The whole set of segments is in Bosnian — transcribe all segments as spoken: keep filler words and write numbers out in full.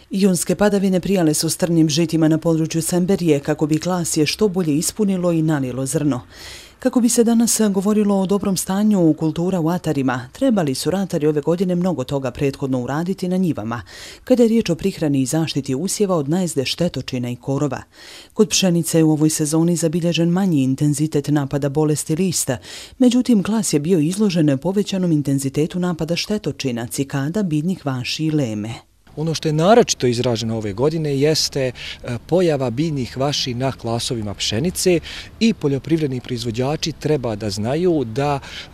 Junske padavine prijale su strnim žitima na području Semberije kako bi klasje što bolje ispunilo i nanijelo zrno. Kako bi se danas govorilo o dobrom stanju kultura u atarima, trebali su ratari ove godine mnogo toga prethodno uraditi na njivama, kada je riječ o prihrani i zaštiti usjeva od najezde štetočina i korova. Kod pšenice je u ovoj sezoni zabilježen manji intenzitet napada bolesti lista, međutim klas je bio izložen povećanom intenzitetu napada štetočina, cikada, biljnih vaši i leme. Ono što je naročito izraženo ove godine jeste pojava biljnih vaši na klasovima pšenice i poljoprivredni proizvođači treba da znaju da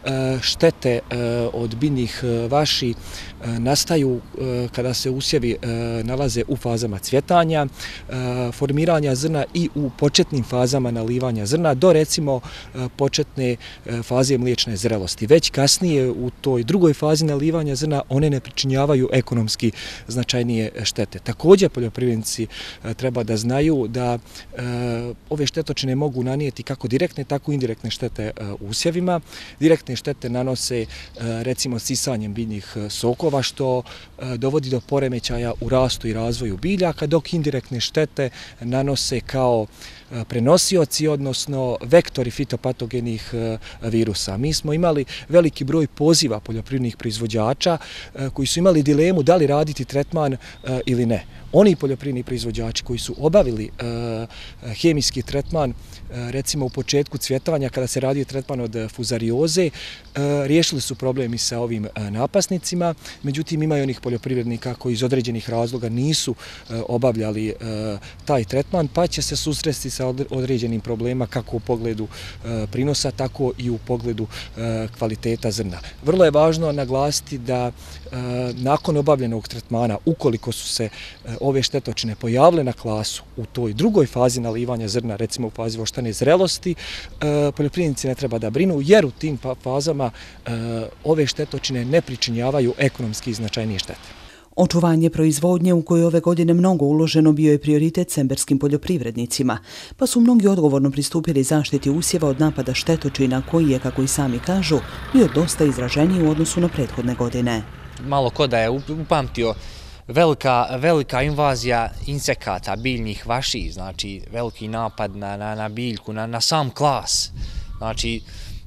štete od biljnih vaši nastaju kada se usjevi nalaze u fazama cvjetanja, formiranja zrna i u početnim fazama nalivanja zrna do recimo početne faze mliječne zrelosti. Već kasnije u toj drugoj fazi nalivanja zrna one ne pričinjavaju ekonomski značajnije štete. Također poljoprivrednici treba da znaju da ove štetočine mogu nanijeti kako direktne, tako i indirektne štete usjevima. Direktne štete nanose recimo sisanjem biljnih sokova, što dovodi do poremećaja u rastu i razvoju biljaka, dok indirektne štete nanose kao prenosioci, odnosno vektori fitopatogenih virusa. Mi smo imali veliki broj poziva poljoprivrednih proizvođača koji su imali dilemu da li raditi tretman ili ne. Oni poljoprivredni proizvođači koji su obavili hemijski tretman, recimo u početku cvjetanja kada se radio tretman od fuzarioze, riješili su problemi sa ovim napasnicima, međutim ima i onih poljoprivrednika koji iz određenih razloga nisu obavljali taj tretman, pa će se susresti sa određenim problema kako u pogledu prinosa, tako i u pogledu kvaliteta zrna. Vrlo je važno naglasiti da nakon obavljenog tretmana, ukoliko su se ove štetočine pojavile na klasu u toj drugoj fazi nalivanja zrna, recimo u fazi voštane zrelosti, poljoprivrednici ne treba da brinu, jer u tim fazama ove štetočine ne pričinjavaju ekonomski značajnije štete. Očuvanje proizvodnje u kojoj ove godine mnogo uloženo bio je prioritet semberskim poljoprivrednicima, pa su mnogi odgovorno pristupili zaštiti usjeva od napada štetočina koji je, kako i sami kažu, bio dosta izraženiji u odnosu na prethodne godine. Malo ko da je upamtio velika, velika invazija insekata, biljnih vaši, znači veliki napad na, na, na biljku, na, na sam klas. Znači,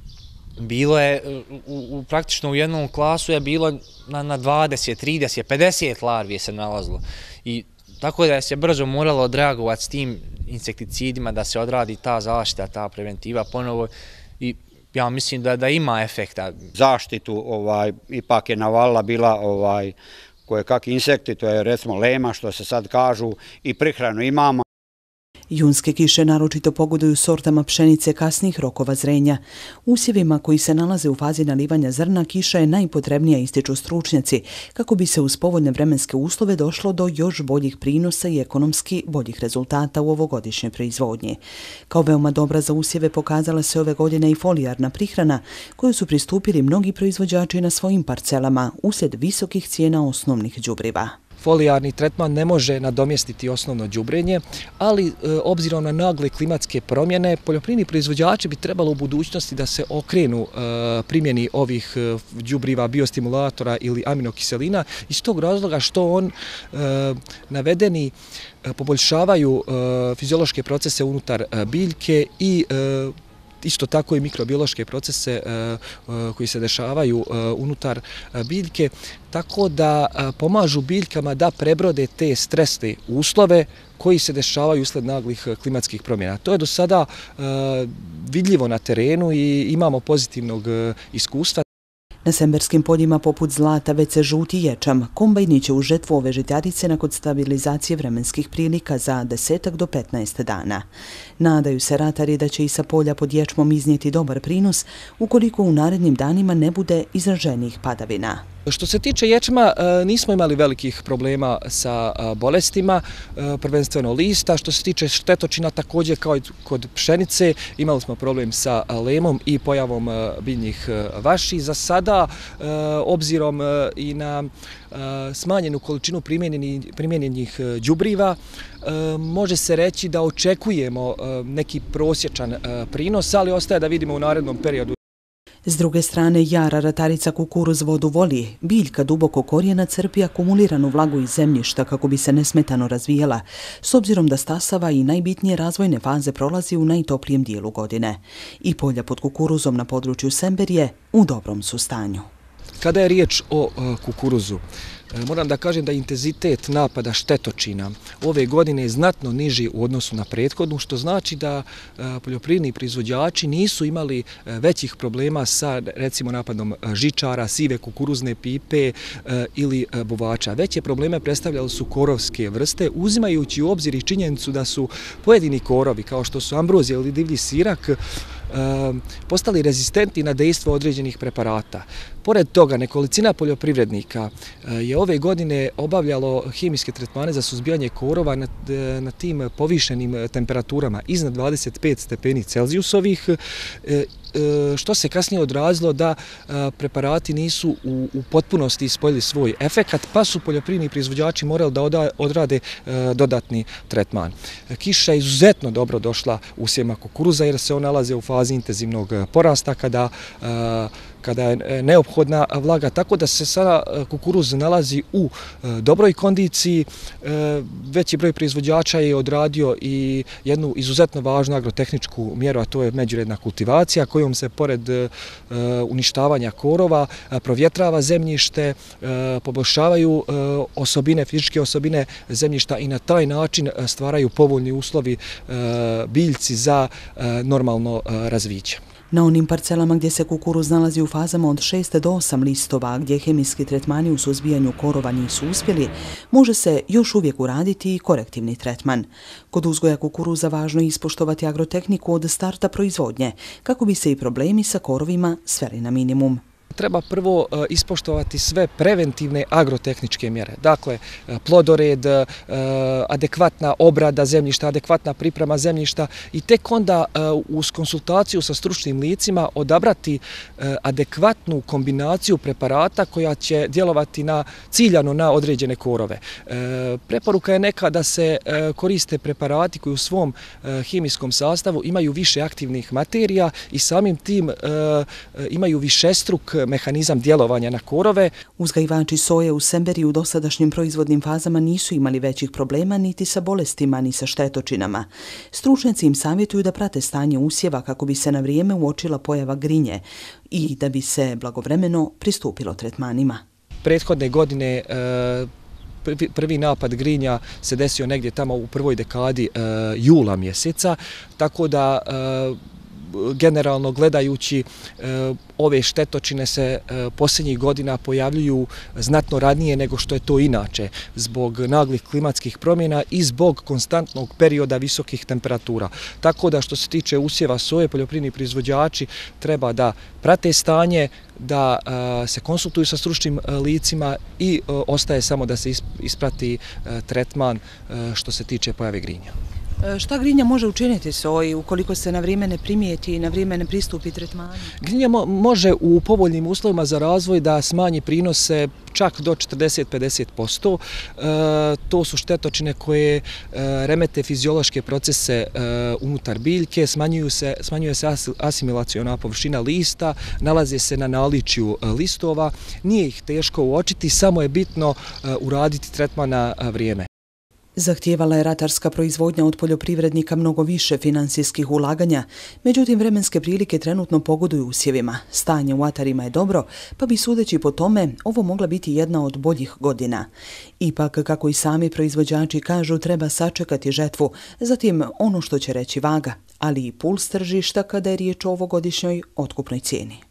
bilo je, u, u, praktično u jednom klasu je bilo na, na dvadeset, trideset, pedeset larvi se nalazilo. I tako da je se brzo moralo odreagovati s tim insekticidima da se odradi ta zaštita, ta preventiva ponovo i ja mislim da, da ima efekta. Zaštitu ovaj, ipak je navalila bila ovaj, koje kakvi insekti, to je recimo lema što se sad kažu i prihranu imamo. Junske kiše naročito pogoduju sortama pšenice kasnih rokova zrenja. Usjevima koji se nalaze u fazi nalivanja zrna kiša je najpotrebnija, ističu stručnjaci, kako bi se uz povoljne vremenske uslove došlo do još boljih prinosa i ekonomski boljih rezultata u ovogodišnjoj proizvodnji. Kao veoma dobra za usjeve pokazala se ove godine i folijarna prihrana, koju su pristupili mnogi proizvođači na svojim parcelama uslijed visokih cijena osnovnih đubriva. Folijarni tretman ne može nadomjestiti osnovno đubrenje, ali e, obzirom na nagle klimatske promjene, poljoprivredni proizvođači bi trebalo u budućnosti da se okrenu e, primjeni ovih e, đubriva, biostimulatora ili aminokiselina iz tog razloga što on e, navedeni e, poboljšavaju e, fiziološke procese unutar e, biljke i e, isto tako i mikrobiološke procese koji se dešavaju unutar biljke, tako da pomažu biljkama da prebrode te stresne uslove koji se dešavaju usled naglih klimatskih promjena. To je do sada vidljivo na terenu i imamo pozitivnog iskustva. Na semberskim poljima poput zlata već se žuti ječam. Kombajni će u žetvu ove žitarice nakon stabilizacije vremenskih prilika za desetak do petnaest dana. Nadaju se ratari da će i sa polja pod ječmom iznijeti dobar prinos ukoliko u narednim danima ne bude izraženijih padavina. Što se tiče ječma, nismo imali velikih problema sa bolestima, prvenstveno lista. Što se tiče štetočina, također kao i kod pšenice, imali smo problem sa lemom i pojavom biljnih vaši. Za sada, obzirom i na smanjenu količinu primjenjenih đubriva, može se reći da očekujemo neki prosječan prinos, ali ostaje da vidimo u narednom periodu. S druge strane, jara ratarica kukuruz vodu voli, biljka duboko korijena crpi akumuliranu vlagu iz zemljišta kako bi se nesmetano razvijela, s obzirom da stasava i najbitnije razvojne faze prolazi u najtoplijem dijelu godine. I polja pod kukuruzom na području Semberije u dobrom su stanju. Kada je riječ o kukuruzu, moram da kažem da intenzitet napada štetočina ove godine je znatno niži u odnosu na prethodnu, što znači da poljoprivredni proizvođači nisu imali većih problema sa, recimo, napadom žičara, sive kukuruzne pipe ili buvača. Veće probleme predstavljali su korovske vrste, uzimajući u obzir i činjenicu da su pojedini korovi, kao što su ambrozija ili divlji sirak, postali rezistentni na dejstvo određenih preparata. Pored toga, nekolicina poljoprivrednika je ove godine obavljalo hemijske tretmane za suzbijanje korova na, na tim povišenim temperaturama iznad dvadeset pet stepeni Celzijusovih, što se kasnije odrazilo da preparati nisu u, u potpunosti ispojili svoj efekat, pa su poljoprivredni proizvođači morali da odrade dodatni tretman. Kiša je izuzetno dobro došla usjevima kukuruza jer se on nalaze u fazi intenzivnog porasta kada kada je neophodna vlaga, tako da se sada kukuruz nalazi u dobroj kondiciji. Veći broj proizvođača je odradio i jednu izuzetno važnu agrotehničku mjeru, a to je međuredna kultivacija, kojom se pored uništavanja korova provjetrava zemljište, poboljšavaju osobine, fizičke osobine zemljišta i na taj način stvaraju povoljni uslovi biljci za normalno razviće. Na onim parcelama gdje se kukuruz nalazi u fazama od šest do osam listova, gdje hemijski tretmani u suzbijanju korova nisu uspjeli, može se još uvijek uraditi i korektivni tretman. Kod uzgoja kukuruza važno je ispoštovati agrotehniku od starta proizvodnje, kako bi se i problemi sa korovima sveli na minimum. Treba prvo ispoštovati sve preventivne agrotehničke mjere. Dakle, plodored, adekvatna obrada zemljišta, adekvatna priprema zemljišta i tek onda uz konsultaciju sa stručnim licima odabrati adekvatnu kombinaciju preparata koja će djelovati na, ciljano na određene korove. Preporuka je neka da se koriste preparati koji u svom hemijskom sastavu imaju više aktivnih materija i samim tim imaju višestruk mehanizam djelovanja na korove. Uzgajivači soje u Semberiji u dosadašnjim proizvodnim fazama nisu imali većih problema niti sa bolestima ni sa štetočinama. Stručnjaci im savjetuju da prate stanje usjeva kako bi se na vrijeme uočila pojava grinje i da bi se blagovremeno pristupilo tretmanima. Prethodne godine prvi napad grinja se desio negdje tamo u prvoj dekadi jula mjeseca, tako da generalno gledajući ove štetočine se posljednjih godina pojavljuju znatno ranije nego što je to inače zbog naglih klimatskih promjena i zbog konstantnog perioda visokih temperatura. Tako da što se tiče usjeva soje, poljoprivredni proizvođači treba da prate stanje, da se konsultuju sa stručnim licima i ostaje samo da se isprati tretman što se tiče pojave grinja. Šta grinja može učiniti soji ukoliko se na vrijeme ne primijeti i na vrijeme ne pristupi tretmanu? Grinja mo može u povoljnim uslovima za razvoj da smanji prinose čak do četrdeset do pedeset posto. E, to su štetočine koje e, remete fiziološke procese e, unutar biljke, smanjuju se, smanjuje se as, asimilaciona površina lista, nalaze se na naličju listova. Nije ih teško uočiti, samo je bitno e, uraditi tretman na vrijeme. Zahtijevala je ratarska proizvodnja od poljoprivrednika mnogo više finansijskih ulaganja, međutim vremenske prilike trenutno pogoduju usjevima. Stanje u atarima je dobro, pa bi sudeći po tome ovo mogla biti jedna od boljih godina. Ipak, kako i sami proizvođači kažu, treba sačekati žetvu, zatim ono što će reći vaga, ali i puls tržišta kada je riječ o ovogodišnjoj otkupnoj cijeni.